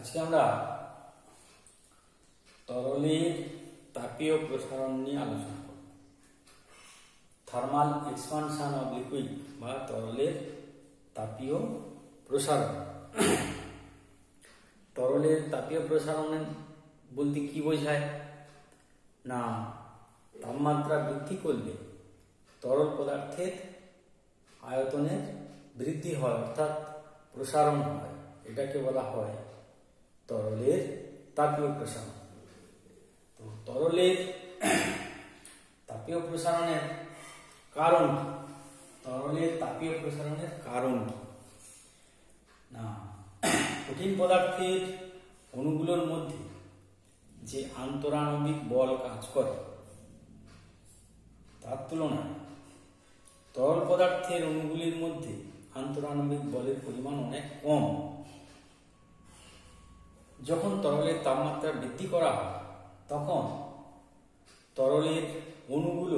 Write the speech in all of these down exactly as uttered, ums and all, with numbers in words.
আজকে আমরা তরলের তাপীয় প্রসারণ নিয়ে আলোচনা করব। থার্মাল এক্সপানশন অফ লিকুইড বা তরলের তাপীয় প্রসারণ। তরলের তাপীয় প্রসারণ বলতে কি বোঝায় না, তাপমাত্রা বৃদ্ধি করলে তরল পদার্থের আয়তনের বৃদ্ধি হয়, অর্থাৎ প্রসারণ হয়। এটাকে বলা হয় তরলের তাপীয় প্রসারণ। তো তরলের তাপীয় প্রসারণের কারণ কি? তরলের তাপীয় প্রসারণের কারণ কি না, কঠিন পদার্থের অণুগুলোর মধ্যে যে আন্তরাণবিক বল কাজ করে তার তুলনায় তরল পদার্থের অণুগুলির মধ্যে আন্তরাণবিক বলের পরিমাণ অনেক কম। যখন তরলের তাপমাত্রা বৃদ্ধি করা হয় তখন তরলের অণুগুলো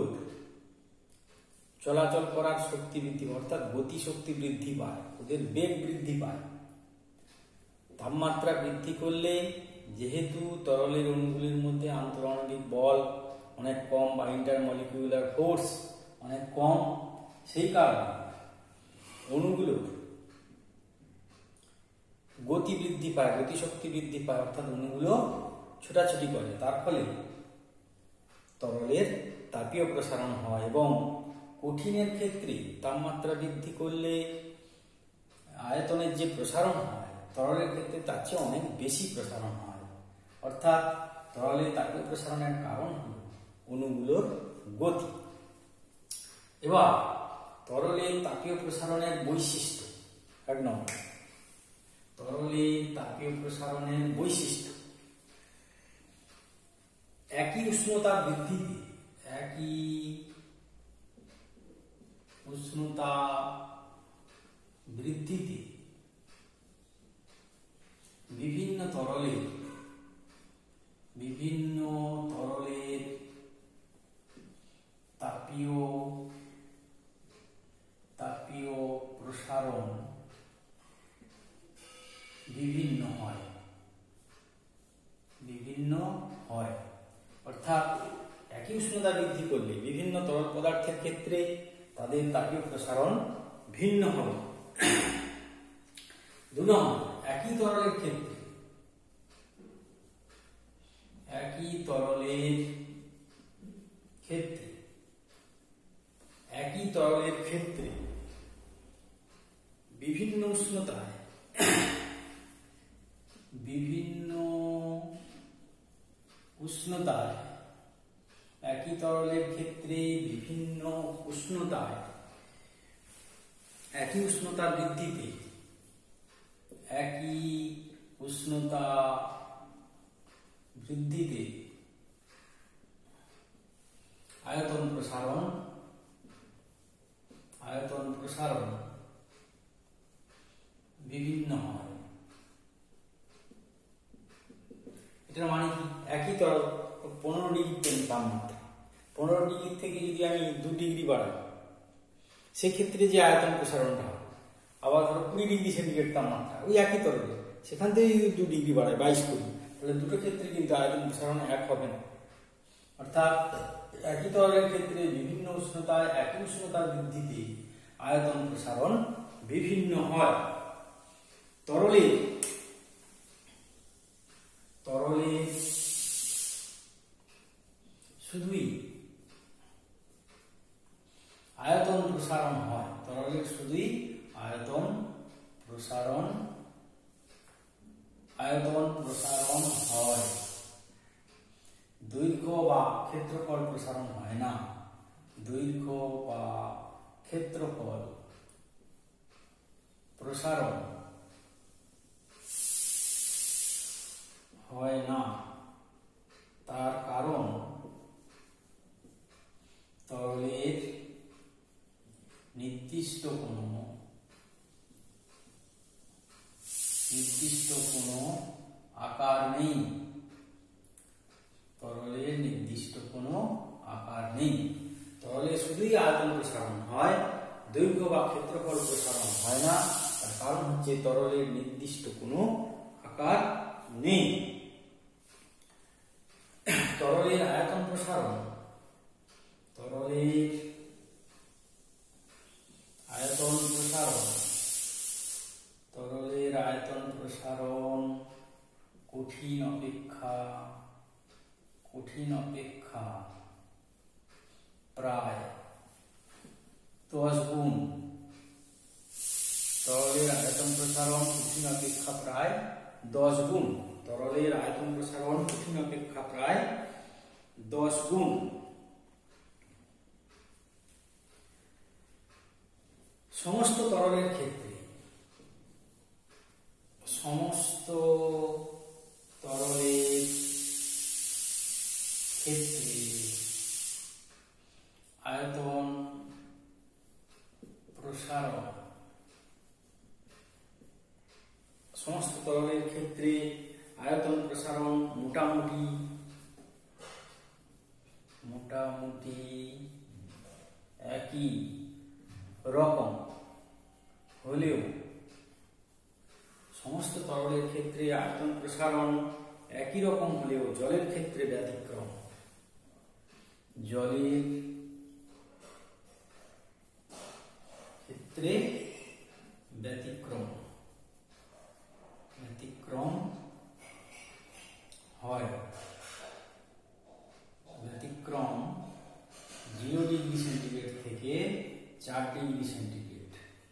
চলাচল করার শক্তি বৃদ্ধি, অর্থাৎ গতি শক্তি বৃদ্ধি পায়, ওদের বেগ বৃদ্ধি পায়। তাপমাত্রা বৃদ্ধি করলে যেহেতু তরলের অণুগুলির মধ্যে আন্তরাণবিক বল অনেক কম বা ইন্টারমলিকিউলার ফোর্স অনেক কম, সেই কারণে অণুগুলো গতি বৃদ্ধি পায়, গতিশক্তি বৃদ্ধি পায়, অর্থাৎ অণুগুলো ছোটাছুটি করে। তার ফলে তরলের তাপীয় প্রসারণ হয়। এবং কঠিনের ক্ষেত্রে তাপমাত্রা বৃদ্ধি করলে আয়তনের যে প্রসারণ হয় তরলের ক্ষেত্রে তার চেয়ে অনেক বেশি প্রসারণ হয়। অর্থাৎ তরলের তাপীয় প্রসারণের কারণ হল অণুগুলোর গতি। এবার তরলের তাপীয় প্রসারণের বৈশিষ্ট্য। এক নম্বর, তরলের তাপীয় প্রসারণের বৈশিষ্ট্য একই উষ্ণতা বৃদ্ধিতে একই উষ্ণতা বৃদ্ধিতে বিভিন্ন তরলের বিভিন্ন তরলের তাপীয় তাপীয় প্রসারণ বিভিন্ন হয় বিভিন্ন হয় অর্থাৎ একই উষ্ণতা বৃদ্ধি করলে বিভিন্ন তরল পদার্থের ক্ষেত্রে তাদের তাপীয় প্রসারণ ভিন্ন হবে। দুই নম্বর, একই তরলের ক্ষেত্রে একই তরলের ক্ষেত্রে একই তরলের ক্ষেত্রে বিভিন্ন উষ্ণতায় বিভিন্ন উষ্ণতায় একই তরলের ক্ষেত্রে বিভিন্ন উষ্ণতায় একই উষ্ণতা বৃদ্ধিতে একই উষ্ণতা বৃদ্ধিতে আয়তন প্রসারণ আয়তন প্রসারণ বিভিন্ন হয়। এটার মানে কি, একই তরল পনেরো ডিগ্রি তাপমাত্রা, পনেরো ডিগ্রি থেকে যদি আমি দু ডিগ্রি বাড়াই সেক্ষেত্রে যে আয়তন প্রসারণটা হয়, আবার ধরো কুড়ি ডিগ্রি সেন্টিগ্রেড তাপমাত্রা ওই একই তরলে, সেখান থেকে যদি দু ডিগ্রি বাড়ায় বাইশ করি, তাহলে দুটো ক্ষেত্রে কিন্তু আয়তন প্রসারণ এক হবে না। অর্থাৎ একই তরলের ক্ষেত্রে বিভিন্ন উষ্ণতায় একই উষ্ণতা বৃদ্ধিতে আয়তন প্রসারণ বিভিন্ন হয়। তরলে তরলে শুধুই আয়তন প্রসারণ হয়, তরলের শুধুই আয়তন প্রসারণ আয়তন প্রসারণ হয়, দৈর্ঘ্য বা ক্ষেত্রফল প্রসারণ হয় না। দৈর্ঘ্য বা ক্ষেত্রফল প্রসারণ হয় না। তার কারণ তরলের নির্দিষ্ট কোনো নির্দিষ্ট কোনো আকার নেই। তরলের নির্দিষ্ট কোনো আকার নেই। তরলে শুধুই আয়তন প্রসারণ হয়, দৈর্ঘ্য বা ক্ষেত্রফল প্রসারণ হয় না। তার কারণ হচ্ছে তরলের নির্দিষ্ট কোনো আকার নেই। তরলের আয়তন প্রসারণ, তরলের আয়তন প্রসারণ তরলের আয়তন প্রসারণ কঠিন অপেক্ষা কঠিন অপেক্ষা প্রায় দশ গুণ। তরলের আয়তন প্রসারণ কঠিন অপেক্ষা প্রায় দশ গুণ। তরলের আয়তন প্রসারণ কঠিন অপেক্ষা প্রায় দশ গুণ। সমস্ত তরলের ক্ষেত্রে সমস্ত তরলের ক্ষেত্রে আয়তন প্রসারণ সমস্ত তরলের ক্ষেত্রে আয়তন প্রসারণ মোটামুটি মোটামুটি একই রকম হলেও সমস্ত তরলের ক্ষেত্রে আয়তন প্রসারণ একই রকম হলেও জলের ক্ষেত্রে ব্যতিক্রম। জলের ক্ষেত্রে ব্যতিক্রম ব্যতিক্রম হয়। ব্যতিক্রম জিরো ডিগ্রি সেন্টিগ্রেড থেকে চার ডিগ্রি সেন্টিগ্রেড।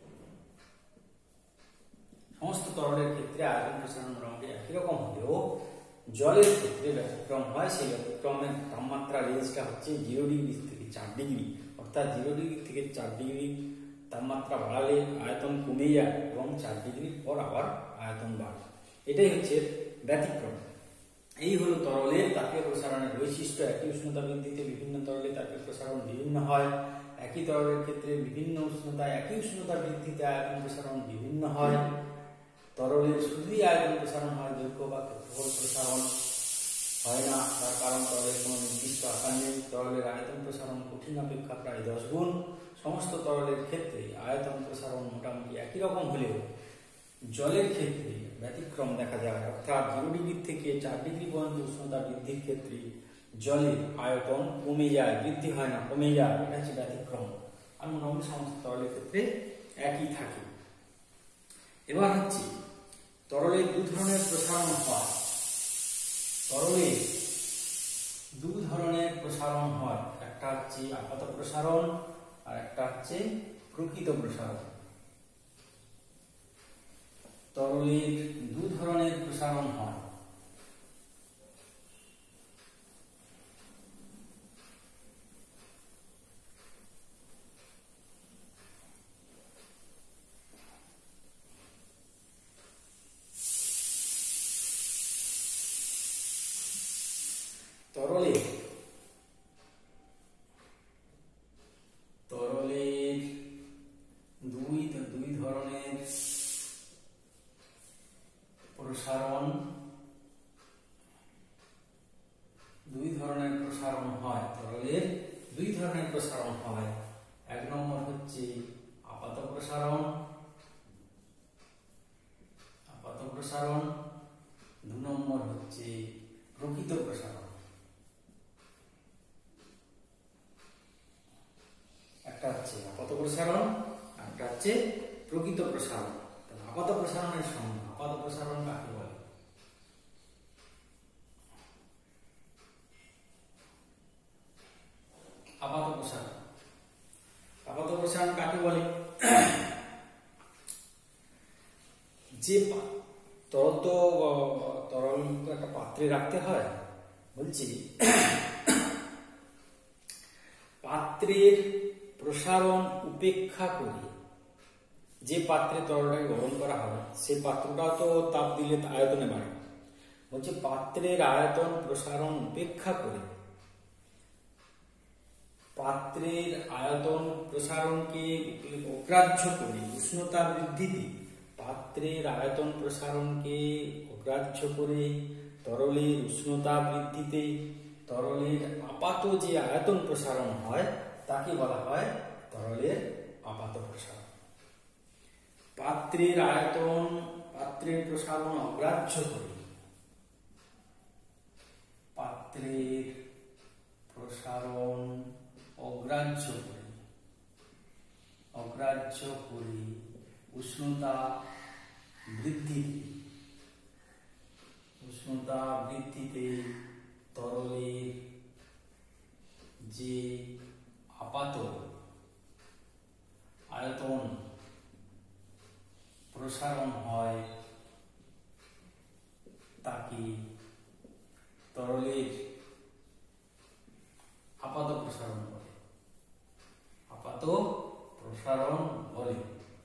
সমস্ত তরলের ক্ষেত্রে আয়তন প্রসারণ মোটামুটি একই রকম হলেও জলের ক্ষেত্রে ব্যতিক্রম হয়। সেই ব্যতিক্রমের তাপমাত্রা রেঞ্জটা হচ্ছে জিরো ডিগ্রি থেকে চার ডিগ্রি। অর্থাৎ জিরো ডিগ্রি থেকে চার ডিগ্রি তাপমাত্রা বাড়ালে আয়তন কমে যায় এবং চার ডিগ্রির পর আবার আয়তন বাড়ে। এটাই হচ্ছে ব্যতিক্রম। এই হলো তরলের তাপীয় প্রসারণের বৈশিষ্ট্য। একই উষ্ণতা বৃদ্ধিতে বিভিন্ন তরলে তাপীয় প্রসারণ বিভিন্ন হয়। একই তরলের ক্ষেত্রে বিভিন্ন উষ্ণতা একই উষ্ণতা বৃদ্ধিতে আয়তন প্রসারণ বিভিন্ন হয়। তরলের শুধুই আয়তন প্রসারণ হয়, দৈর্ঘ্য বা ক্ষেত্রফল প্রসারণ হয় না। তার কারণ তরলের কোনো নির্দিষ্ট আকার নেই। তরলের আয়তন প্রসারণ কঠিন অপেক্ষা প্রায় দশ গুণ। সমস্ত তরলের ক্ষেত্রে আয়তন প্রসারণ মোটামুটি একই রকম হলেও জলের ক্ষেত্রে ব্যতিক্রম দেখা যায়। অর্থাৎ জিরো ডিগ্রি থেকে চার ডিগ্রি পর্যন্ত উষ্ণতা বৃদ্ধির ক্ষেত্রে জলের আয়তন কমে যায়, বৃদ্ধি হয় না, কমে যায়। এটা হচ্ছে ব্যতিক্রম। আর মোটামুটি সমস্ত তরলের ক্ষেত্রে একই থাকে। এবার হচ্ছে তরলের দু ধরনের প্রসারণ হয়। তরলের দু ধরনের প্রসারণ হয়। একটা হচ্ছে আপাত প্রসারণ আর একটা হচ্ছে প্রকৃত প্রসারণ। তরলের দু ধরনের প্রসারণ হয়। তরলের তরলের দুই দুই ধরনের প্রসারণ দুই ধরনের প্রসারণ হয়। তরলের দুই ধরনের প্রসারণ হয়। এক নম্বর হচ্ছে আপাত প্রসারণ আপাত প্রসারণ দু নম্বর হচ্ছে প্রকৃত প্রসারণ। একটা হচ্ছে আপাত প্রসারণ, একটা হচ্ছে প্রকৃত প্রসারণ। আপাত প্রসারণের সংজ্ঞা। আপাত প্রসারণ কাকে বলে? আপাত প্রসারণ আপাত প্রসারণ কাকে বলে? যে তরল তো তরল তো একটা পাত্রে রাখতে হয়। বলছি পাত্রের প্রসারণ উপেক্ষা করে যে পাত্রে তরলটাকে গরম করা হয় সেই পাত্রটাও তো তাপ দিলে আয়তনে বাড়ে। বলছে পাত্রের আয়তন প্রসারণ উপেক্ষা করে পাত্রের আয়তন প্রসারণকে অগ্রাহ্য করে উষ্ণতা বৃদ্ধিতে পাত্রের আয়তন প্রসারণকে অগ্রাহ্য করে তরলের উষ্ণতা বৃদ্ধিতে তরলের আপাত যে আয়তন প্রসারণ হয় তাকে বলা হয় তরলের আপাত প্রসারণ। পাত্রের আয়তন পাত্রের প্রসারণ অগ্রাহ্য করে পাত্রের প্রসারণ অগ্রাহ্য করে অগ্রাহ্য করে উষ্ণতা বৃদ্ধি উষ্ণতা বৃদ্ধিতে তরলের যে আপাত আয়তন প্রসারণ হয় তাকে তরলের আপাত প্রসারণ বলে আপাত প্রসারণ বলে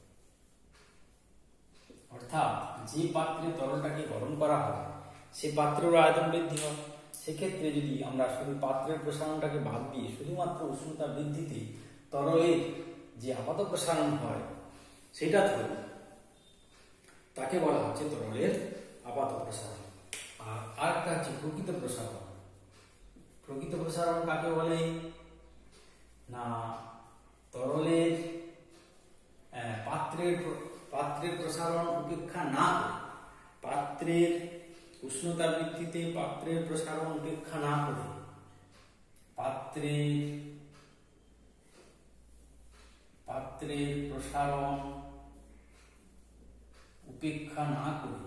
অর্থাৎ যে পাত্রে তরলটাকে গরম করা হয় সে পাত্রের আয়তন বৃদ্ধি হয়। সেক্ষেত্রে যদি আমরা শুধু পাত্রের প্রসারণটাকে বাদ দিয়ে শুধুমাত্র উষ্ণতা বৃদ্ধিতে তরলের যে আপাত প্রসারণ হয় সেটা ধরি, তাকে বলা হচ্ছে তরলের আপাত প্রসারণ। আর আরেকটা হচ্ছে প্রকৃত প্রসারণ। প্রকৃত প্রসারণ কাকে বলে না, তরলের পাত্রের পাত্রের প্রসারণ উপেক্ষা না করে, পাত্রের উষ্ণতা বৃদ্ধিতে পাত্রের প্রসারণ উপেক্ষা না করে, পাত্রের পাত্রের প্রসারণ উপেক্ষা না করে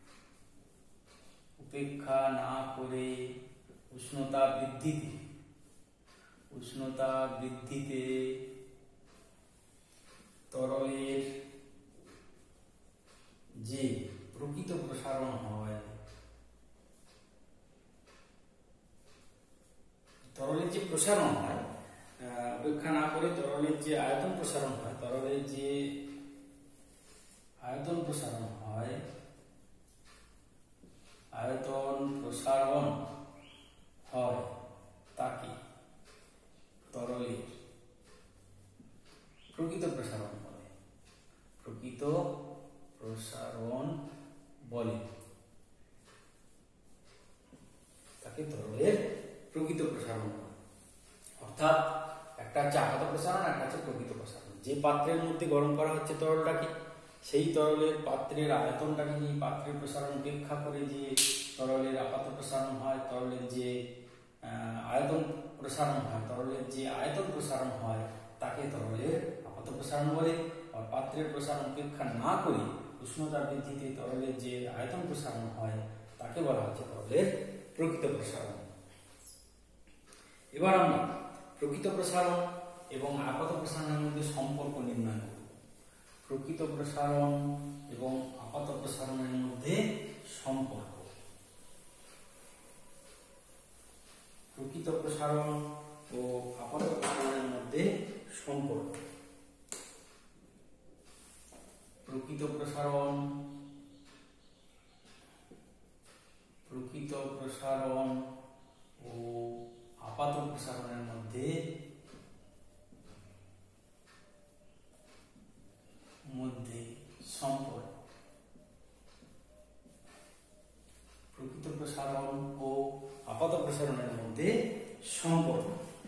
উপেক্ষা না করে উষ্ণতা বৃদ্ধিতে উষ্ণতা বৃদ্ধিতে তরলের যে প্রকৃত প্রসারণ হয়, তরলের যে প্রসারণ হয় উপেক্ষা না করে তরলের যে আয়তন প্রসারণ হয়, তরলের যে আয়তন প্রসারণ হয় আয়তন প্রসারণ হয় তাকে তরলের প্রকৃত প্রসারণ বলে প্রকৃত প্রসারণ বলে তাকে তরলের প্রকৃত প্রসারণ বলে। অর্থাৎ একটা হচ্ছে আপাত প্রসারণ, একটা হচ্ছে প্রকৃত প্রসারণ। যে পাত্রের মধ্যে গরম করা হচ্ছে তরলটাকে, সেই তরলের পাত্রের আয়তনটাকে নিয়ে পাত্রের প্রসারণ উপেক্ষা করে যে তরলের আপাত প্রসারণ হয়, তরলের যে আয়তন প্রসারণ হয় তরলের যে আয়তন প্রসারণ হয় তাকে তরলের আপাত প্রসারণ বলে। আর পাত্রের প্রসারণ উপেক্ষা না করে উষ্ণতা বৃদ্ধিতে তরলের যে আয়তন প্রসারণ হয় তাকে বলা হচ্ছে তরলের প্রকৃত প্রসারণ। এবার আমরা প্রকৃত প্রসারণ এবং আপাত প্রসারণের মধ্যে সম্পর্ক নির্ণয় করব। প্রকৃত প্রসারণ এবং আপাত প্রসারণের মধ্যে সম্পর্ক। প্রকৃত প্রসারণ ও আপাত প্রসারণের মধ্যে সম্পর্ক। প্রকৃত প্রসারণ প্রকৃত প্রসারণ ও আপাত প্রসারণের মধ্যে মধ্যে সম্পর্ক। প্রকৃত প্রসারণ ও আপাত প্রসারণের মধ্যে সম্পর্ক।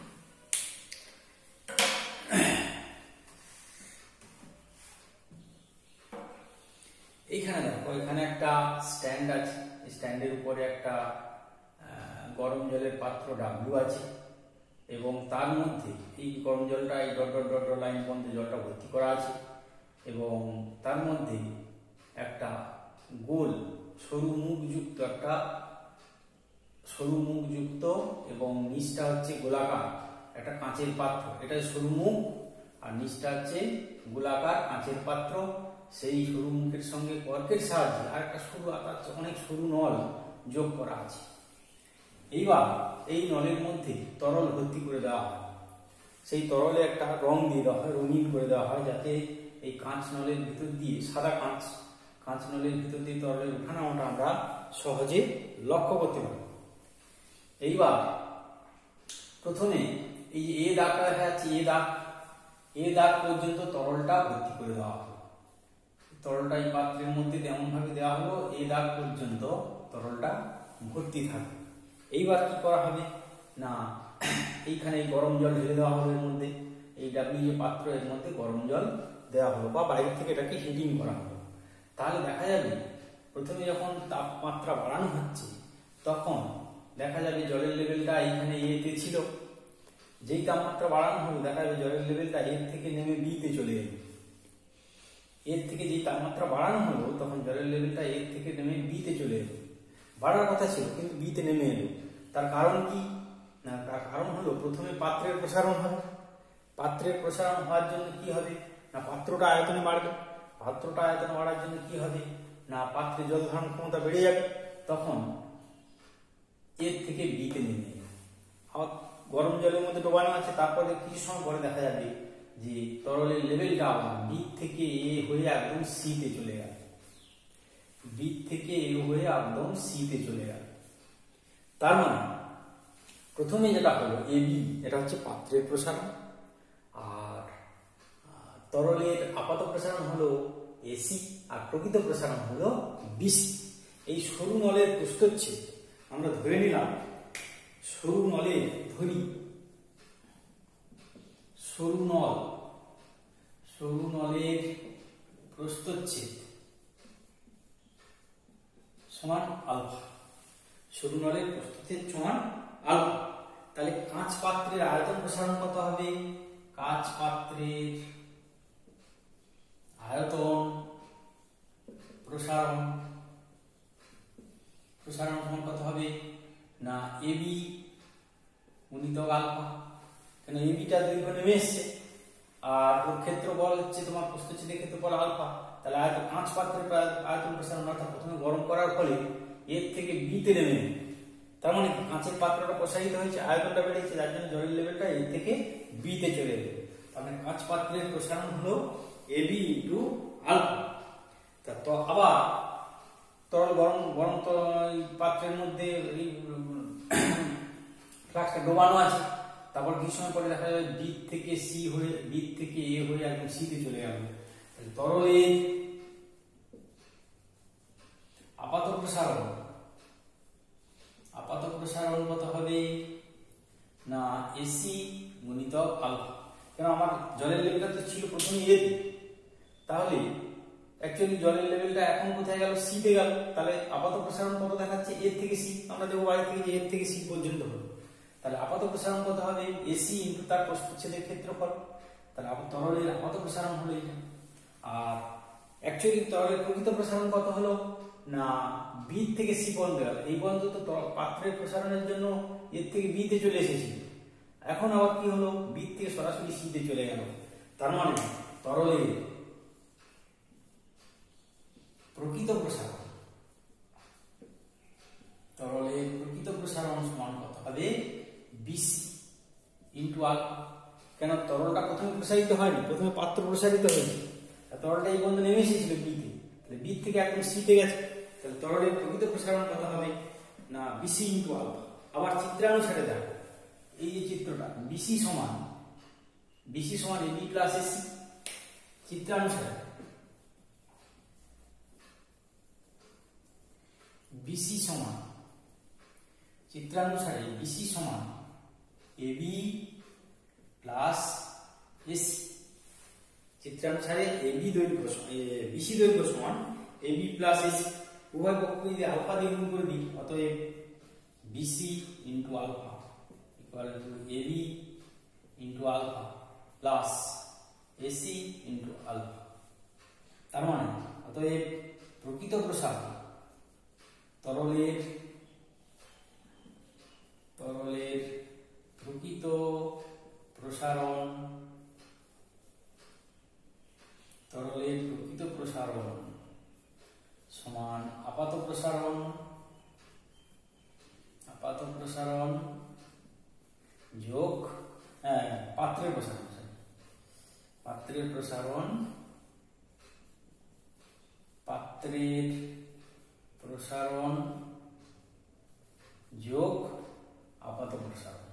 এইখানে দেখো, এখানে একটা স্ট্যান্ড আছে, স্ট্যান্ডের উপরে একটা গরম জলের পাত্র ডাব্লু আছে এবং তার মধ্যে এই গরম জলটা এই ডট ডট ডট লাইন পর্যন্ত জলটা ভর্তি করা আছে এবং তার মধ্যে একটা গোল সরু মুখযুক্ত একটা সরু মুখযুক্ত এবং নিচটা হচ্ছে গোলাকার একটা কাঁচের পাত্র। এটা সরু মুখ আর নিচটা হচ্ছে গোলাকার কাঁচের পাত্র। সেই সরু মুখের সঙ্গে কর্কের সাহায্যে আর একটা সরু আকার অনেক সরু নল যোগ করা আছে। এইবার এই নলের মধ্যে তরল ভর্তি করে দেওয়া হয়। সেই তরলে একটা রং দিয়ে দেওয়া হয়, রঙিন করে দেওয়া হয়, যাতে এই কাঁচ নলের ভিতর দিয়ে সাদা কাঁচ কাঁচ নলের ভিতর দিয়ে তরলের উঠানামাটা আমরা সহজে লক্ষ্য করতে পারি। এইবার প্রথমে এই এ দাগটা দেখা যাচ্ছে, এ দাগ এ দাগ পর্যন্ত তরলটা ভর্তি করে দেওয়া হলো। তরলটা এই পাত্রের মধ্যে তেমন ভাবে দেওয়া হলো এ দাগ পর্যন্ত তরলটা ভর্তি থাকবে। এইবার কি করা হবে না, এইখানে গরম জল ঢেলে দেওয়া হবে এর মধ্যে। এই ডাবলি যে পাত্র এর মধ্যে গরম জল দেওয়া হলো বা বাইরে থেকে এটাকে হিটিং করা হলো। তাহলে দেখা যাবে প্রথমে যখন তাপমাত্রা বাড়ানো হচ্ছে তখন দেখা যাবে জলের লেভেলটা এখানে এতে ছিল, যেই তাপমাত্রা বাড়ানো হলো দেখা যাবে জলের লেভেলটা এর থেকে নেমে বিতে চলে এলো। এর থেকে যেই তাপমাত্রা বাড়ানো হলো তখন জলের লেভেলটা এর থেকে নেমে বিতে চলে এলো। বাড়ার কথা ছিল কিন্তু বিতে নেমে এলো। তার কারণ কি না, তার কারণ হলো প্রথমে পাত্রের প্রসারণ হবে। পাত্রের প্রসারণ হওয়ার জন্য কি হবে না, পাত্রটা আয়তনে বাড়বে। পাত্রটা আয়তনে বাড়ার জন্য কি হবে না, পাত্রে জল ধারণ ক্ষমতা বেড়ে যাবে, তখন এর থেকে বিতে নেমে যাবে। আবার গরম জলের মধ্যে ডোবানো আছে, তারপরে কিছু সময় পরে দেখা যাবে যে তরলের লেভেলটা আবার বি থেকে এ হয়ে একদম সিতে চলে গেল। বি থেকে এ হয়ে একদম সিতে চলে গেল। তার মানে প্রথমে যেটা হলো এ বি, এটা হচ্ছে পাত্রের প্রসারণ, আর তরলের আপাত প্রসারণ হলো এসি, আর প্রকৃত প্রসারণ হলো বিসি। এই সরু নলের প্রস্থচ্ছেদ আমরা ধরে নিলাম, সরু নলের ধরি সরু নল সরু নলের প্রস্থচ্ছেদ সমান আলফা। সরু নলের প্রস্থচ্ছেদ সমান আলফা। তাহলে কাঁচ পাত্রের আয়তন প্রসারণ কত হবে, কাঁচ পাত্রের আয়তন প্রসারণ প্রসারণ সমান কত হবে না, এবি গুণিতক আলফা। কেন এবিটা দৈর্ঘ্য নেমে এসছে, আর ওর ক্ষেত্রফল হচ্ছে তোমার প্রস্থচ্ছেদের ক্ষেত্রফল আলফা। তাহলে আয়তন কাঁচ পাত্রের আয়তন প্রসারণ অর্থাৎ প্রথমে গরম করার ফলে এর থেকে বিতে নেমে নেবে। তার মানে কাঁচের পাত্রটা প্রসারিত হয়েছে, আয়তনটা বেড়েছে, যার জন্য জলের লেভেলটা এর থেকে বিতে চলে এলো। তার মানে কাঁচ পাত্রের প্রসারণ হলো এবি ইন্টু আলফা। তা তো আবার তরল গরম গরম পাত্রের মধ্যে এই ফ্লাক্সটা ডোবানো আছে, তারপর কিছু সময় পরে দেখা যাবে বি থেকে সি হয়ে বি থেকে এ হয়ে একদম সিতে চলে গেল। তরলের আপাত প্রসারণ আপাত প্রসারণ কত হবে না, এসি গুণিতক আলফা। কেন আমার জলের লেভেলটা তো ছিল প্রথমে এ, তাহলে অ্যাকচুয়ালি জলের লেভেলটা এখন কোথায় গেল, সিতে গেল। তাহলে আপাত প্রসারণ কত দেখাচ্ছে, এর থেকে সি। আমরা দেখবো বাইরে থেকে যে এর থেকে সি পর্যন্ত হলো। তাহলে আপাত প্রসারণ কত হবে, এসি ইন্টু তার প্রস্থচ্ছেদের ক্ষেত্রফল। তাহলে তরলের আপাত প্রসারণ হলো এটা। আর অ্যাকচুয়ালি তরলের প্রকৃত প্রসারণ কত হলো না, বি থেকে সি পর্যন্ত গেল। এই পর্যন্ত তো পাত্রের প্রসারণের জন্য এর থেকে বিতে চলে এসেছিল, এখন আবার কি হলো, বি থেকে সরাসরি সিতে চলে গেল। তার মানে তরলের প্রকৃত প্রসারণ তরলের প্রকৃত প্রসারণ সমান কত হবে, বিসি ইন্টু আলফা। কেন তরলটা প্রথমে প্রসারিত হয়নি, প্রথমে পাত্র প্রসারিত হয়েছে, তরলটা এই পর্যন্ত নেমে এসেছিল বিতে, তাহলে বি থেকে একদম সিতে গেছে। তাহলে তরলের প্রকৃত প্রসারণ কত হবে না, বিসি ইন্টু আলফা। আবার চিত্রানুসারে দেখো, এই যে চিত্রটা বিসি সমান বিসি সমান এবি প্লাস এসি। চিত্রানুসারে বিসি সমান চিত্রানুসারে বিসি সমান এবি প্লাস এসি। চিত্রানুসারে এবি দৈর্ঘ্য বিসি দৈর্ঘ্য সমান এবি প্লাস এসি। উভয় পক্ষকে যদি আলফা দিয়ে গুণ করে দিই, অতএব BC into alpha equal to AB into alpha plus AC into alpha. তার মানে অতএব প্রকৃত প্রসারণ তরলের তরলের প্রকৃত প্রসারণ তরলের প্রকৃত প্রসারণ সমান আপাত প্রসারণ আপাত প্রসারণ যোগ হ্যাঁ পাত্রের প্রসারণ পাত্রের প্রসারণ পাত্রের প্রসারণ যোগ আপাত প্রসারণ।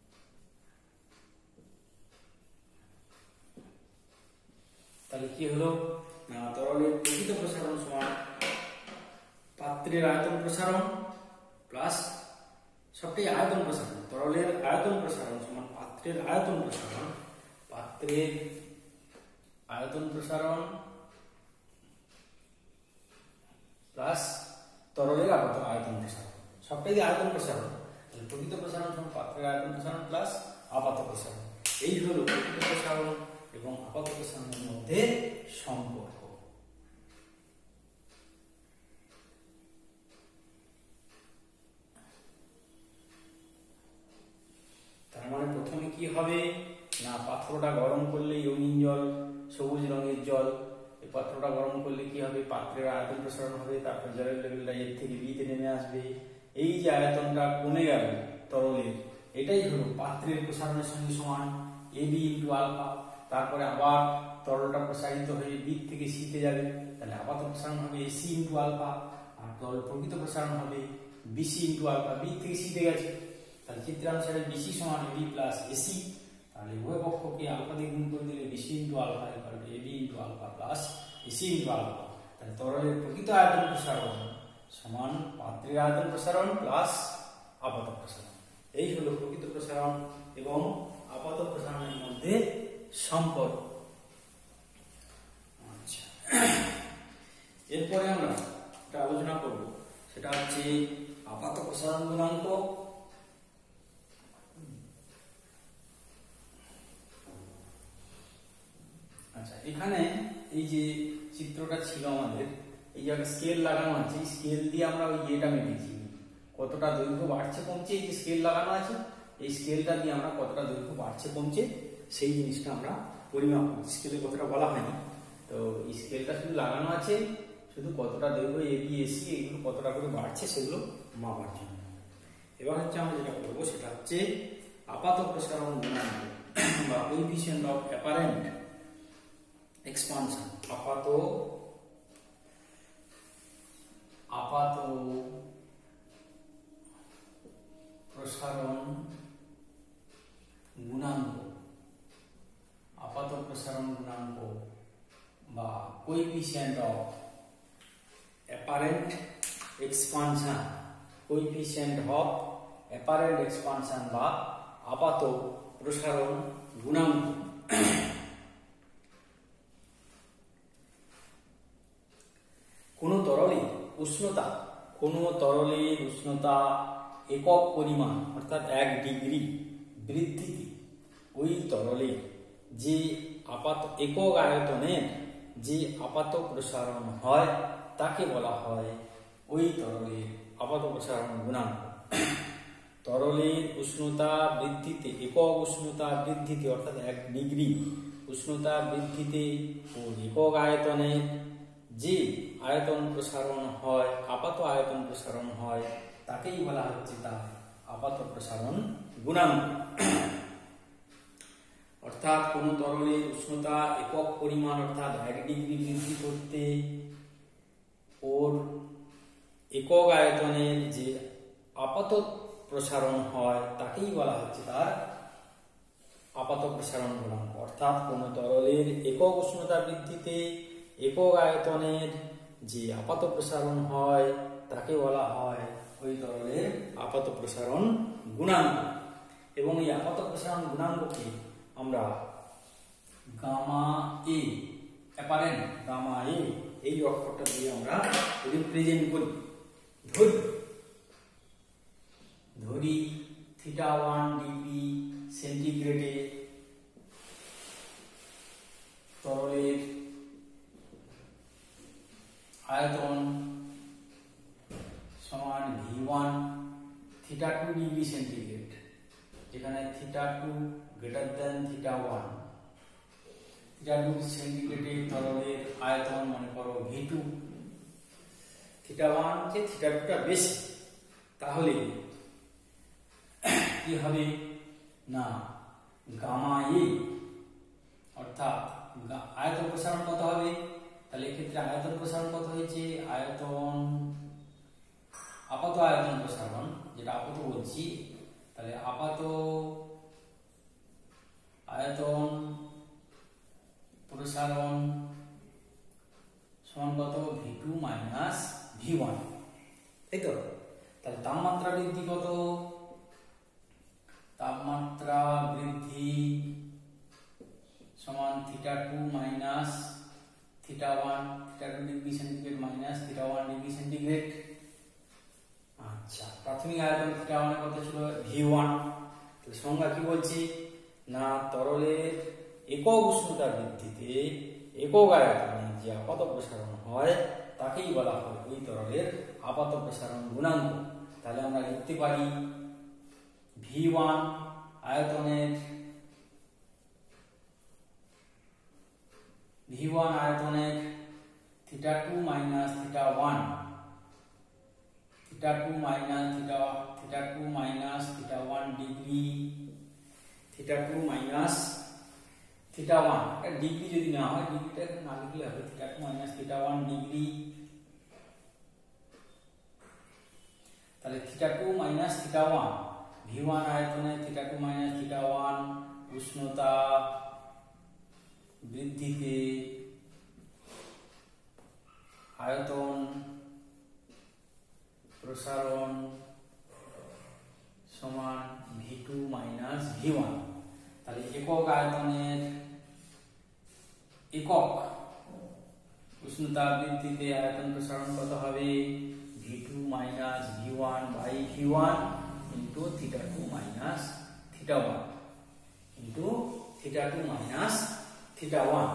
তাহলে কি হলো না, তরলের প্রকৃত প্রসারণ সমান পাত্রের আয়তন প্রসারণ প্লাস সবটাই আয়তন প্রসারণ। তরলের আয়তন প্রসারণ সমান পাত্রের আয়তন প্রসারণ পাত্রের আয়তন প্রসারণ প্লাস তরলের আপাত আয়তন প্রসারণ। সবটাই আয়তন প্রসারণ। তাহলে প্রকৃত প্রসারণ সমান পাত্রের আয়তন প্রসারণ প্লাস আপাত প্রসারণ। এই হলো প্রকৃত প্রসারণ এবং আপাত প্রসারণের মধ্যে সম্পর্ক। তার মানে প্রথমে কি হবে না, পাত্রটা গরম করলে রঙিন জল, সবুজ রঙের জল, এই পাত্রটা গরম করলে কি হবে, পাত্রের আয়তন প্রসারণ হবে, তারপর জলের লেভেলটা এর থেকে বিতে নেমে আসবে। এই যে আয়তনটা কমে গেল তরলের, এটাই হলো পাত্রের প্রসারণের সঙ্গে সমান এ বি ইন্টু আলফা। তারপরে আবার তরলটা প্রসারিত হয়ে বি থেকে সিতে যাবে, তাহলে আপাত প্রসারণ হবে এসি ইন্টু আলফা, আর তরল প্রকৃত প্রসারণ হবে বিসি ইন্টু আলফা। বি থেকে সিতে গেছে, তাহলে চিত্রানুসারে বিসি সমান এবি প্লাস এসি। তাহলে উভয় পক্ষকে আলফা দিয়ে গুণ করে দিলে BC into alpha equal to AB into alpha plus AC into alpha. তাহলে তরলের প্রকৃত আয়তন প্রসারণ সমান পাত্রের আয়তন প্রসারণ প্লাস আপাত প্রসারণ। এই হলো প্রকৃত প্রসারণ এবং আপাত প্রসারণের মধ্যে সম্পর্ক। আচ্ছা, এরপরে আমরা একটা আলোচনা করব, সেটা হচ্ছে আপাত প্রসারণ গুণাঙ্ক। আচ্ছা, এখানে এই যে চিত্রটা ছিল আমাদের, এই জায়গায় স্কেল লাগানো আছে, এই স্কেল দিয়ে আমরা ওই ইয়েটা মেপেছি, কতটা দৈর্ঘ্য বাড়ছে কমছে। এই যে স্কেল লাগানো আছে, এই স্কেলটা দিয়ে আমরা কতটা দৈর্ঘ্য বাড়ছে কমছে সেই জিনিসটা আমরা পরিমাপ করছি। স্কেলে কতটা বলা হয়নি, তো এই স্কেলটা শুধু লাগানো আছে, শুধু কতটা দৈর্ঘ্য এ বি এসি এগুলো কতটা করে বাড়ছে সেগুলো মাপার জন্য। এবার হচ্ছে আমরা যেটা করবো সেটা হচ্ছে আপাত প্রসারণ গুণাঙ্ক বা কোএফিসিয়েন্ট অফ অ্যাপারেন্ট এক্সপানশন। আপাত আপাত প্রসারণ গুণাঙ্ক, আপাত প্রসারণ গুণাঙ্ক বা coefficient of apparent expansion, coefficient of apparent expansion বা আপাত প্রসারণ গুণাঙ্ক। কোন তরলের উষ্ণতা, কোন তরলের উষ্ণতা একক পরিমাণ অর্থাৎ এক ডিগ্রি বৃদ্ধিতে ওই তরলের যে আপাত একক আয়তনের যে আপাত প্রসারণ হয় তাকে বলা হয় ওই তরলের আপাত প্রসারণ গুণাঙ্ক। তরলের উষ্ণতা বৃদ্ধিতে, একক উষ্ণতা বৃদ্ধিতে অর্থাৎ এক ডিগ্রি উষ্ণতা বৃদ্ধিতে ও একক আয়তনের যে আয়তন প্রসারণ হয়, আপাত আয়তন প্রসারণ হয়, তাকেই বলা হচ্ছে তার আপাত প্রসারণ গুণাঙ্ক। অর্থাৎ কোন তরলের উষ্ণতা একক পরিমাণ অর্থাৎ এক ডিগ্রি বৃদ্ধি করতে ওর একক আয়তনের যে আপাত প্রসারণ হয় তাকেই বলা হচ্ছে তার আপাত প্রসারণ গুণাঙ্ক। অর্থাৎ কোন তরলের একক উষ্ণতা বৃদ্ধিতে একক আয়তনের যে আপাত প্রসারণ হয় তাকে বলা হয় ওই তরলের আপাত প্রসারণ গুণাঙ্ক। এবং এই আপাত প্রসারণ গুণাঙ্ককে আমরা gamma A, apparent gamma A, এই অক্ষরটা দিয়ে আমরা রিপ্রেজেন্ট করি। ধরি ধরি থিটা ওয়ান ডিগ্রি সেন্টিগ্রেডে তরলের আয়তন সমান V one, theta two degree centigrade, যেখানে theta two greater than theta one. Theta two সেন্টিগ্রেডে তরলের আয়তন মনে করো ভি টু, থিটা ওয়ান যে থিটা টুটা বেশি, তাহলে কি হবে না গামা এ অর্থাৎ আয়তন প্রসারণ কত হবে, তাহলে এক্ষেত্রে আয়তন প্রসারণ কত হয়েছে, আয়তন আপাত আয়তন প্রসারণ যেটা আপাত বলছি, তাহলে আপাত আয়তন প্রসারণ সমান কত V two minus V one, তাই তো। তাহলে তাপমাত্রা বৃদ্ধি কত, তাপমাত্রা বৃদ্ধি সমান theta two minus theta one, theta two degree centigrade minus theta one degree centigrade. আচ্ছা, আচ্ছা, প্রাথমিক আয়তন থিটা ওয়ান কত ছিল ভি ওয়ান। তাহলে সংজ্ঞা কি বলছি না তরলের একক উষ্ণতা বৃদ্ধিতে একক আয়তনে যে আপাত প্রসারণ হয় তাকেই বলা হয় ওই তরলের আপাত প্রসারণ গুণাঙ্ক। তাহলে আমরা লিখতে পারি ভি ওয়ান আয়তনের ভি ওয়ান আয়তনের theta two minus theta one theta two minus theta theta two minus theta one degree theta two minus theta one degree যদি না হয় ডিগ্রিটা না লিখলে হবে theta two minus theta one degree. তাহলে theta two minus theta one V one আয়তনে theta two minus theta one উষ্ণতা বৃদ্ধিতে আয়তন প্রসারণ সমান V two minus V one. তাহলে একক আয়তনের একক উষ্ণতা বৃদ্ধিতে আয়তন প্রসারণ কত হবে V two minus V one by V one into theta two minus theta one into theta two minus theta one.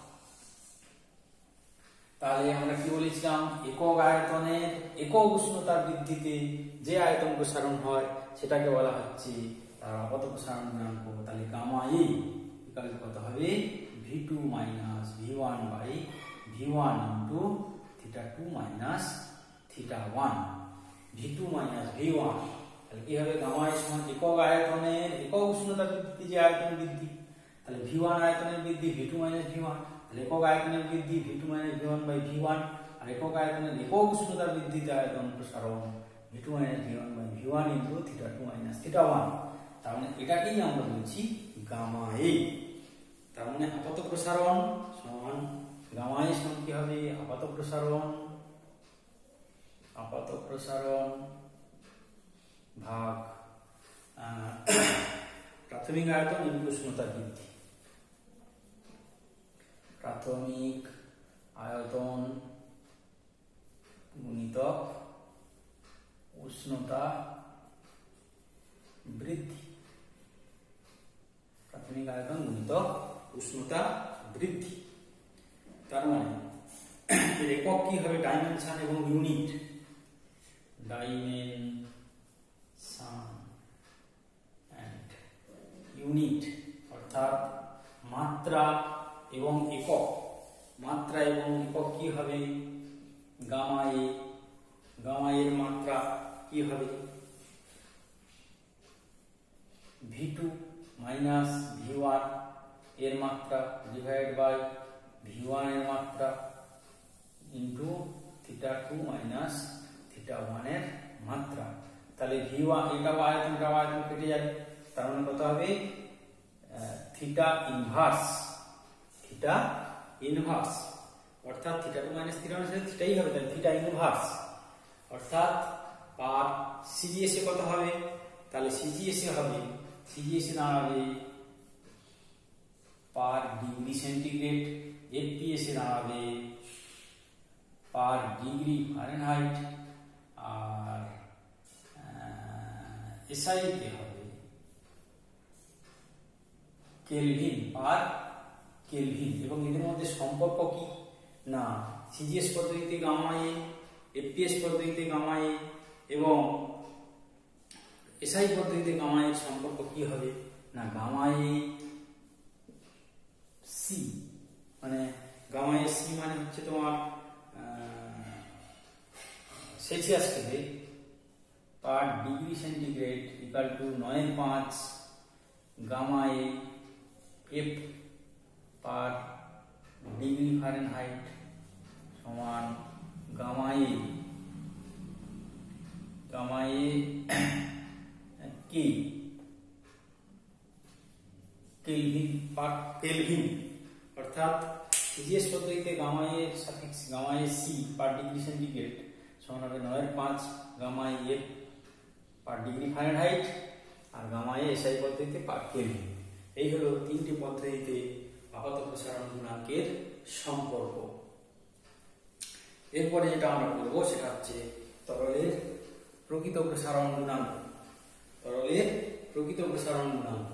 তাহলে আমরা কি বলেছিলাম একক আয়তনের একক উষ্ণতা বৃদ্ধিতে যে আয়তন প্রসারণ হয় সেটাকে বলা হচ্ছে তার আপাত প্রসারণ গুণাঙ্ক। তাহলে গামা ই ইকুয়াল কত হবে V two minus V one by V one into theta two minus theta one V two minus V one. তাহলে কি হবে গামা এর সমান একক আয়তনের একক উষ্ণতা বৃদ্ধিতে যে আয়তন বৃদ্ধি তাহলে ভি ওয়ান আয়তনের বৃদ্ধি V two minus V one. তাহলে একক আয়তনের বৃদ্ধি V two minus V one by V one আর একক আয়তনের একক উষ্ণতা বৃদ্ধিতে আয়তন প্রসারণ V two minus V one by V one into theta two minus theta one. তার মানে এটাকেই আমরা বলছি গামা এ। তার মানে আপাত প্রসারণ সমান গামা এ সমান কি হবে আপাত প্রসারণ আপাত প্রসারণ ভাগ প্রাথমিক আয়তন ইন্টু উষ্ণতা বৃদ্ধি। প্রাথমিক আয়তন গুণিতক উষ্ণতা বৃদ্ধি প্রাথমিক আয়তন গুণিতক উষ্ণতা বৃদ্ধি। তার মানে এর একক কি হবে ডাইমেনশন এবং ইউনিট ডাইমেনশন এন্ড ইউনিট অর্থাৎ মাত্রা এবং একক। মাত্রা এবং একক কি হবে গামা এ গামা এর মাত্রা কি হবে V two minus V one এর মাত্রা ডিভাইড বাই ভি ওয়ান এর মাত্রা into theta two minus theta one এর মাত্রা। তাহলে ভি ওয়ান এটাও আয়তনটাও আয়তন কেটে যাবে তার মানে কত হবে থিটা ইনভার্স থিটা ইনভার্স অর্থাৎ theta two minus theta one থিটাই হবে তাহলে থিটা ইনভার্স অর্থাৎ পার সিজিএস এ কত হবে তাহলে সিজিএস এ হবে সিজিএস এ দাঁড়াবে পার ডিগ্রি সেন্টিগ্রেড এফপিএস এ দাঁড়াবে পার ডিগ্রি ফারেনহাইট আর এসআই তে হবে কেলভিন পার কেলভিন। এবং এদের মধ্যে সম্পর্ক কি না সিজিএস পদ্ধতিতে গামা এ এফপিএস পদ্ধতিতে গামা এ এবং এসআই পদ্ধতিতে গামা এর সম্পর্ক কি হবে না গামা এ সি মানে গামা এ সি মানে হচ্ছে তোমার সেলসিয়াস থেকে per degree centigrade equal to নয় পাঁচ gamma A F per degree Fahrenheit সমান গামা এ গামা এ কি কেলভিন পার কেলভিন অর্থাৎ সিজিএস পদ্ধতিতে গামা এর suffix gamma A C per degree centigrade সমান হবে নয় পাঁচ গামা এ পার ডিগ্রি ফারেনহাইট আর গামা এ এসআই পদ্ধতিতে পার কেলভিন। এই হলো তিনটি পদ্ধতিতে আপাত প্রসারণ গুণাঙ্কের সম্পর্ক। এরপরে যেটা আমরা করবো সেটা হচ্ছে তরলের প্রকৃত প্রসারণ গুণাঙ্ক, তরলের প্রকৃত প্রসারণ গুণাঙ্ক।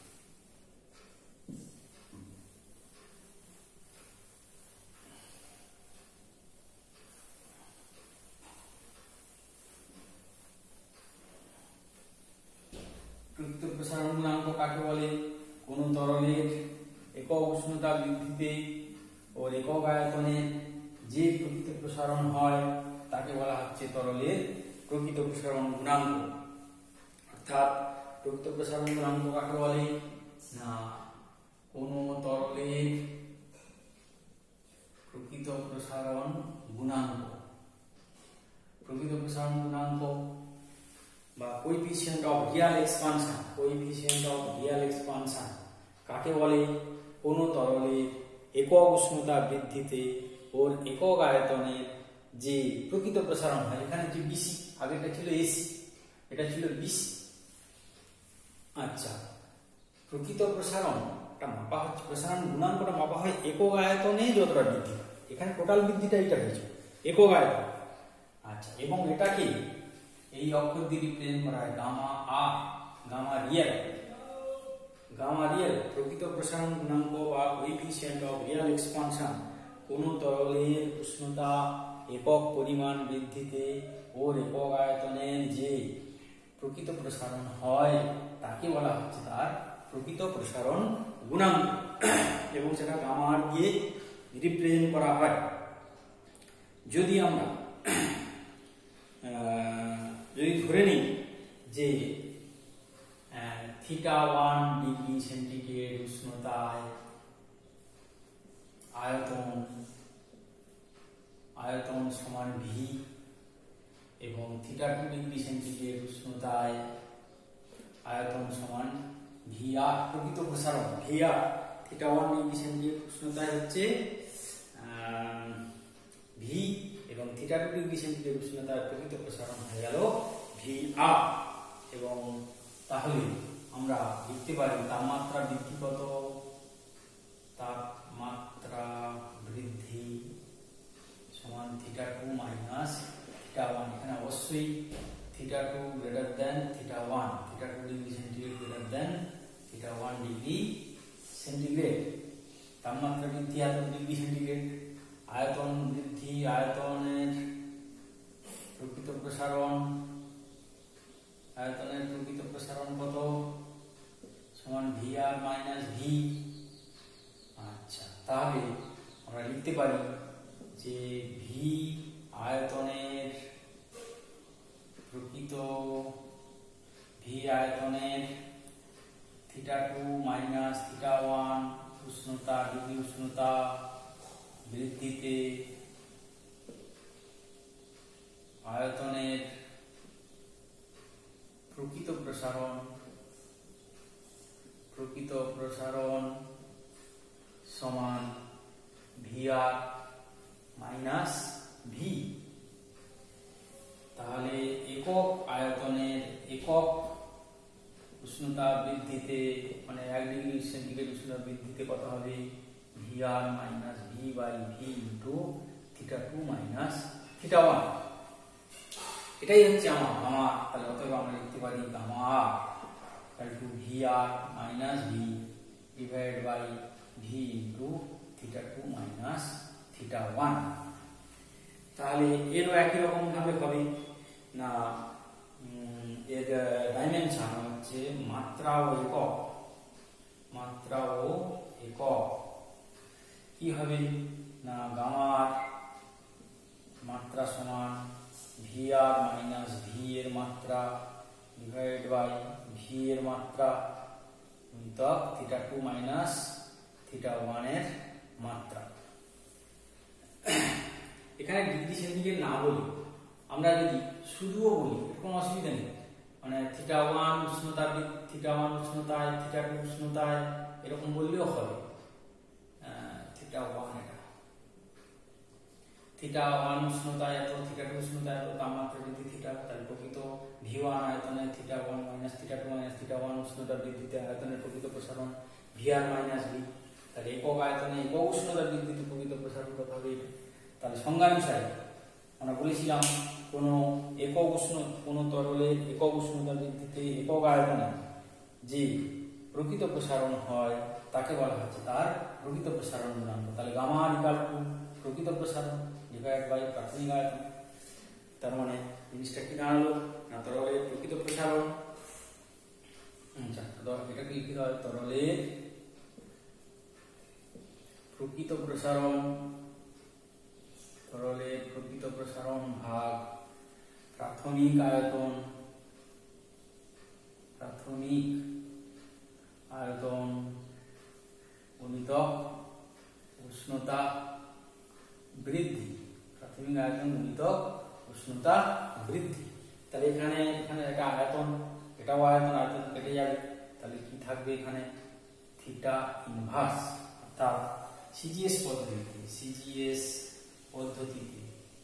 প্রকৃত প্রসারণ গুণাঙ্ক কাকে বলে? কোন তরলের একক উষ্ণতা বৃদ্ধিতে ও একক আয়তনে যে প্রকৃত প্রসারণ হয় তাকে বলা হচ্ছে তরলের প্রকৃত প্রসারণ গুণাঙ্ক। অর্থাৎ প্রকৃত প্রসারণ গুণাঙ্ক কাকে বলে? না, কোন তরলের প্রকৃত প্রসারণ গুণাঙ্ক, প্রকৃত প্রসারণ গুণাঙ্ক বা coefficient of real expansion, coefficient of real expansion কাকে বলে? কোন তরলের একক উষ্ণতা বৃদ্ধিতে ওর একক আয়তনের যে প্রকৃত প্রসারণ হয়, এখানে যে বিসি, আগেটা ছিল এসি, এটা ছিল বিসি। আচ্ছা, প্রকৃত প্রসারণটা মাপা হচ্ছে, প্রসারণ গুণাঙ্কটা মাপা হয় একক আয়তনে যতটা বৃদ্ধি, এখানে টোটাল বৃদ্ধিটা এটা হয়েছে একক আয়তন। আচ্ছা, এবং এটাকে এই অক্ষর দিয়ে রিপ্রেজেন্ট করা হয় gamma R, gamma real, gamma real প্রকৃত প্রসারণ গুণাঙ্ক বা কোএফিসিয়েন্ট অফ রিয়াল এক্সপানশন কোন তরলের উষ্ণতা একক পরিমাণ বৃদ্ধিতে ওর একক আয়তনের যে প্রকৃত প্রসারণ হয় তাকে বলা হচ্ছে তার প্রকৃত প্রসারণ গুণাঙ্ক, এবং সেটা গামা আর দিয়ে রিপ্রেজেন্ট করা হয়। যদি আমরা যদি ধরে নিই যে থিটা ওয়ান ডিগ্রি সেন্টিগ্রেড উষ্ণতায় আয়তন আয়তন সমান ভি, এবং থিটা টু ডিগ্রি সেন্টিগ্রেড উষ্ণতায় আয়তন সমান ভি আর, প্রকৃত প্রসারণ V R, theta one degree centigrade উষ্ণতায় হচ্ছে ভি, এবং থিটা টু ডিগ্রি সেন্টিগ্রেড উষ্ণতায় প্রকৃত প্রসারণ হয়ে গেল ভি আর। এবং তাহলে আমরা লিখতে পারি তাপমাত্রা বৃদ্ধি কত? তাপমাত্রা বৃদ্ধি সমান theta two minus theta one. এখানে অবশ্যই theta two greater than theta one, theta two degree centigrade greater than theta one degree centigrade. তাপমাত্রা বৃদ্ধি এত ডিগ্রি সেন্টিগ্রেড, আয়তন বৃদ্ধি, আয়তনের প্রকৃত প্রসারণ, আয়তনের প্রকৃত প্রসারণ কত? সমান ভি আর মাইনাস ভি। আচ্ছা, তাহলে আমরা লিখতে পারি যে ভি আয়তনের প্রকৃত ভি আয়তনের theta two minus theta one উষ্ণতা ডিগ্রি উষ্ণতা বৃদ্ধিতে আয়তনের প্রকৃত প্রসারণ প্রকৃত প্রসারণ সমান ভি আর মাইনাস ভি। তাহলে একক আয়তনের একক উষ্ণতা বৃদ্ধিতে, মানে এক ডিগ্রি সেন্টিগ্রেড উষ্ণতা বৃদ্ধিতে কত হবে? V R minus V by V into theta two minus theta one. এটাই হচ্ছে আমার গামা। তাহলে অতএব আমরা লিখতে পারি gamma R to V R minus V divide by V into theta two minus theta one. তাহলে এরও একই রকম ভাবে হবে না, এর ডাইমেনশন হচ্ছে মাত্রা ও একক, মাত্রা ও একক কি হবে না, গামার মাত্রা সমান ভি আর মাইনাস ভি এর মাত্রা ডিভাইড বাই ভি এর মাত্রা গুণিতক theta two minus theta one এর মাত্রা। এখানে ডিগ্রি সেন্টিগ্রেড না বলি, আমরা যদি শুধুও বলি কোনো অসুবিধা নেই, মানে থিটা ওয়ান উষ্ণতা থিটা ওয়ান উষ্ণতায় থিটা টু উষ্ণতায় এরকম বললেও হবে। থিটা ওয়ান এটা থিটা ওয়ান উষ্ণতায় এত, থিটা টু উষ্ণতায় এত তাপমাত্রা বৃদ্ধি থিটা, তাহলে প্রকৃত ভি ওয়ান আয়তনে theta one minus theta two minus theta one উষ্ণতা বৃদ্ধিতে আয়তনের প্রকৃত প্রসারণ ভি আর মাইনাস ভি। তাহলে একক আয়তনে একক উষ্ণতা বৃদ্ধিতে প্রকৃত প্রসারণ কত হবে? তাহলে সংজ্ঞানুসারে আমরা বলেছিলাম কোনো একক উষ্ণ কোনো তরলের একক উষ্ণতা বৃদ্ধিতে একক আয়তনে যে প্রকৃত প্রসারণ হয় তাকে বলা হচ্ছে তার প্রকৃত প্রসারণ গুণাঙ্ক। তাহলে গামা আর ইকাল টু প্রকৃত প্রসারণ ডিভাইড বাই প্রাথমিক আয়তন। তার মানে জিনিসটা কি দাঁড়ালো না, তরলের প্রকৃত প্রসারণ, এটা কি লিখতে হয়, তরলের প্রকৃত প্রসারণ, তরলের প্রকৃত প্রসারণ ভাগ প্রাথমিক আয়তন, প্রাথমিক আয়তন গুণিতক উষ্ণতা বৃদ্ধি, প্রাথমিক আয়তন গুণিতক উষ্ণতা বৃদ্ধি। তাহলে এখানে এখানে একটা আয়তন, এটাও আয়তন, আয়তন কেটে যাবে, তাহলে কি থাকবে এখানে থিটা ইনভার্স। অর্থাৎ সিজিএস পদ্ধতিতে, সিজিএস পদ্ধতিতে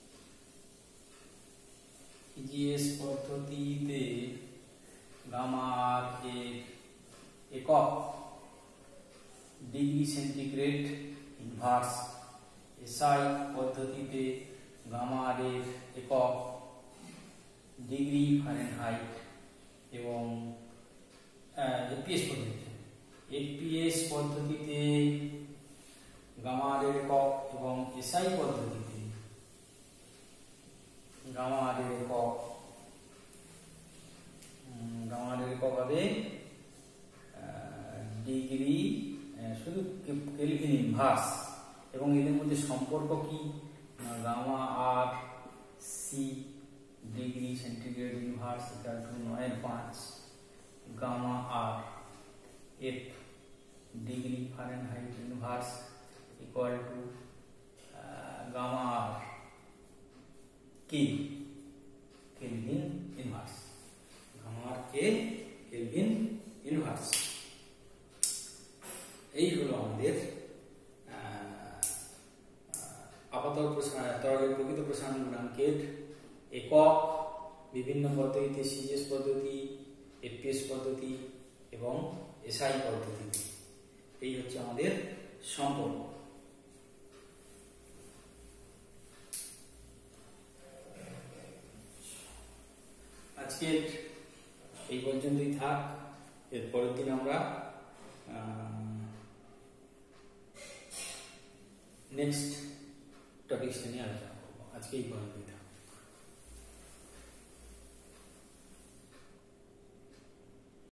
সিজিএস পদ্ধতিতে গামা আর এর একক ডিগ্রি সেন্টিগ্রেড ইনভার্স, এসআই পদ্ধতিতে গামা আর এর একক ডিগ্রি ফারেনহাইট এবং এপিএস পদ্ধতিতে এপিএস পদ্ধতিতে গামা আর এর একক এবং এসআই পদ্ধতিতে গামা আর এর একক গামা আর এর একক হবে ডিগ্রি শুধু কেলভিন ইনভার্স, এবং এদের মধ্যে সম্পর্ক কি, gamma R C degree centigrade inverse equal to নয় পাঁচ gamma R F degree Fahrenheit inverse equal to gamma R K Kelvin inverse, gamma R K Kelvin inverse. এই হলো আমাদের আপাত তরলের প্রকৃত প্রসারণ গুণাঙ্কের একক বিভিন্ন পদ্ধতিতে, সিজিএস পদ্ধতি, এপিএস পদ্ধতি এবং এসআই পদ্ধতিতে। এই হচ্ছে আমাদের সম্পর্ক। আজকের এই পর্যন্তই থাক, এর পরের দিন আমরা নেক্সট টপিকস নিয়ে আলোচনা করবো। আজকে এই পর্যন্তই।